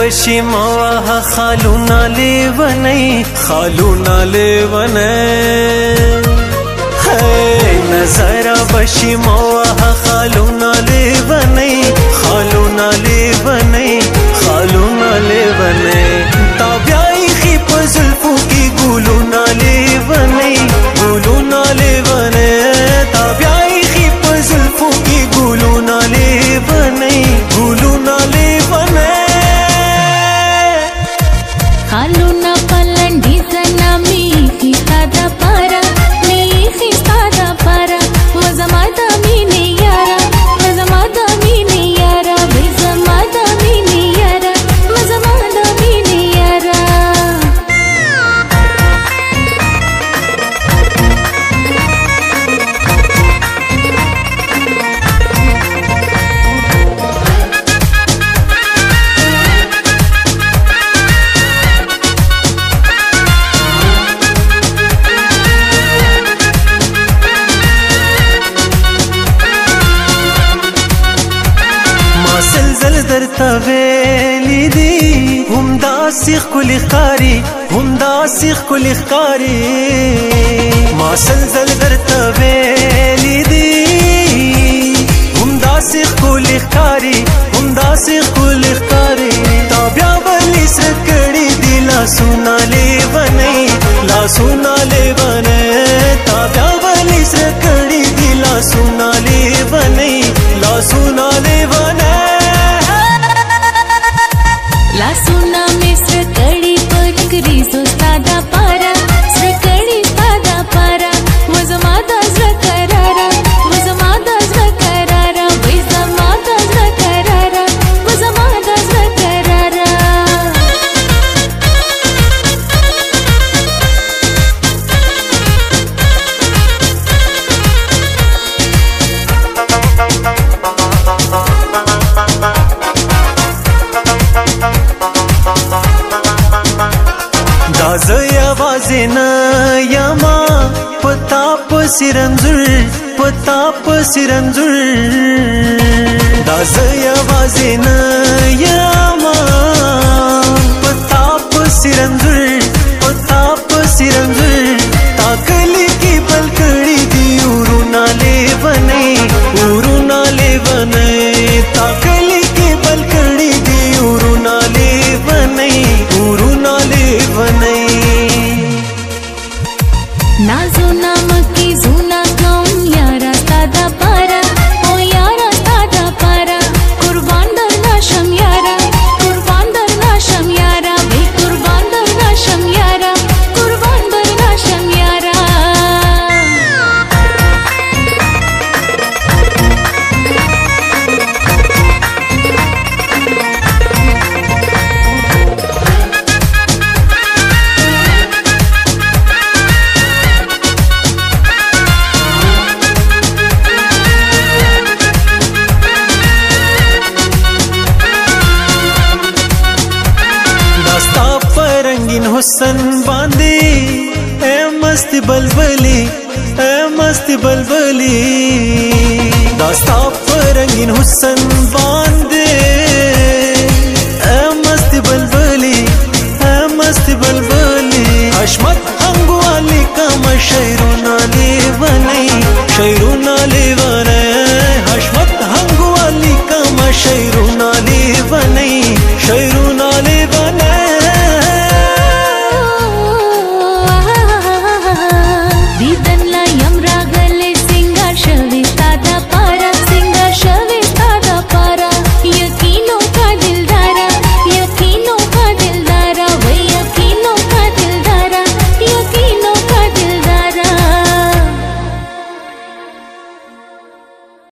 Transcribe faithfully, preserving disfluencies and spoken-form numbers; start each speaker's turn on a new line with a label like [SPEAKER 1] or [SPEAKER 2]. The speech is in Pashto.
[SPEAKER 1] बशी मवाहा खालू नाले वनई खालू नाले वनई नजरा बशी मवाहा खालू नाले वनई खालू नाले वनई खालू नाले वनई ताब्याई खी पजुल्फू की गुलू नाले वनई गुलू नाले वनई ताब्याई खी पजुल्फू की गुलू नाले वनई गुलू नाले वनई
[SPEAKER 2] खालू ना पलंडी सनामी की सादा पारा नी की सादा पारा वजमादा मीने यारा वजमादा मीने यारा वजमादा मीने यारा वजमादा मीने यारा
[SPEAKER 1] زلزل در تاویلی دی هم دا سیخ کلی خاری هم دا سیخ کلی خاری ما زلزل در تاویلی دی هم دا سیخ کلی خاری هم دا سیخ کلی خاری تابیا بلی سکڑی دی لا سونا لے بنئی لا سونا لے بنئی تابیا بلی سکڑی دی لا سونا لے بنئی لا سونا لے بنئی
[SPEAKER 2] ला सुना में सकड़ी पलकरी सो सादा पारा सकड़ी सादा पारा वजमादा जकरारा वजमादा जकरारा वजमादा जकरारा वजमादा जकरारा
[SPEAKER 1] दाज़या वाज़ेना यामा पताप सिरंजुर पताप सिरंजुर दाज़या वाज़ेना यामा पताप सिरंजुर पताप सिरंजुर ताकली की पलकड़ी दी उरु नाले बने उरु नाले बने ताकली की पलकड़ी दी उरु नाले बने उरु नाले बने
[SPEAKER 2] ना जुना मकी जुना कौन यारा सादा पारा ओ यारा सादा पारा कुर्बान दर नाशम यारा कुर्बान दर नाशम यारा बे कुर्बान दर नाशम यारा कुर्बान दर नाशम यारा
[SPEAKER 1] हुसन बांधी ए मस्ती बलबली ए मस्ती बलबली दास्ता पर रंगीन हुसन बांधे